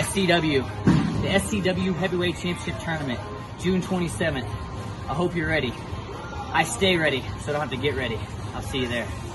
SCW, the SCW Heavyweight Championship Tournament, June 27th. I hope you're ready. I stay ready, so I don't have to get ready. I'll see you there.